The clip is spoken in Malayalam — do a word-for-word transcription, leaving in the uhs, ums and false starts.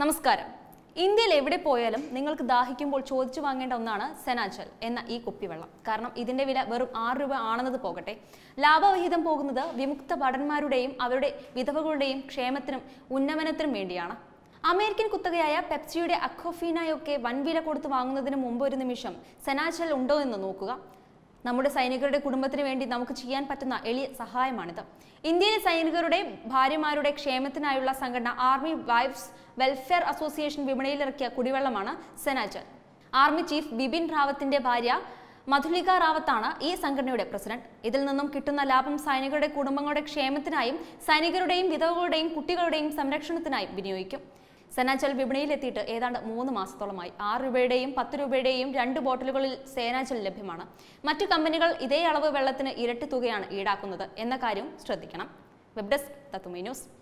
നമസ്കാരം. ഇന്ത്യയിൽ എവിടെ പോയാലും നിങ്ങൾക്ക് ദാഹിക്കുമ്പോൾ ചോദിച്ചു വാങ്ങേണ്ട ഒന്നാണ് സെനാജൽ എന്ന ഈ കുപ്പിവെള്ളം. കാരണം ഇതിന്റെ വില വെറും ആറ് രൂപ ആണെന്നത് പോകട്ടെ, ലാഭവിഹിതം പോകുന്നത് വിമുക്ത ഭടന്മാരുടെയും അവരുടെ വിധവകളുടെയും ക്ഷേമത്തിനും ഉന്നമനത്തിനും വേണ്ടിയാണ്. അമേരിക്കൻ കുത്തകയായ പെപ്സിയുടെ അക്വഫീനയൊക്കെ വൻവില കൊടുത്ത് വാങ്ങുന്നതിന് മുമ്പ് ഒരു നിമിഷം സെനാജൽ ഉണ്ടോ എന്ന് നോക്കുക. നമ്മുടെ സൈനികരുടെ കുടുംബത്തിന് വേണ്ടി നമുക്ക് ചെയ്യാൻ പറ്റുന്ന എളിയ സഹായമാണിത്. ഇന്ത്യയിലെ സൈനികരുടെ ഭാര്യമാരുടെ ക്ഷേമത്തിനായുള്ള സംഘടന ആർമി വൈഫ്സ് വെൽഫെയർ അസോസിയേഷൻ വിപണിയിലിറക്കിയ കുടിവെള്ളമാണ് സെനാജൽ. ആർമി ചീഫ് ബിപിൻ റാവത്തിന്റെ ഭാര്യ മധുലിക റാവത്താണ് ഈ സംഘടനയുടെ പ്രസിഡന്റ്. ഇതിൽ നിന്നും കിട്ടുന്ന ലാഭം സൈനികരുടെ കുടുംബങ്ങളുടെ ക്ഷേമത്തിനായും സൈനികരുടെയും വിധവകളുടെയും കുട്ടികളുടെയും സംരക്ഷണത്തിനായും വിനിയോഗിക്കും. സെനാജൽ വിപണിയിലെത്തിയിട്ട് ഏതാണ്ട് മൂന്ന് മാസത്തോളമായി. ആറ് രൂപയുടെയും പത്ത് രൂപയുടെയും രണ്ട് ബോട്ടിലുകളിൽ സെനാജൽ ലഭ്യമാണ്. മറ്റു കമ്പനികൾ ഇതേ അളവ് വെള്ളത്തിന് ഇരട്ടി തുകയാണ് ഈടാക്കുന്നത് എന്ന കാര്യം ശ്രദ്ധിക്കണം. Web desk Thathumai news.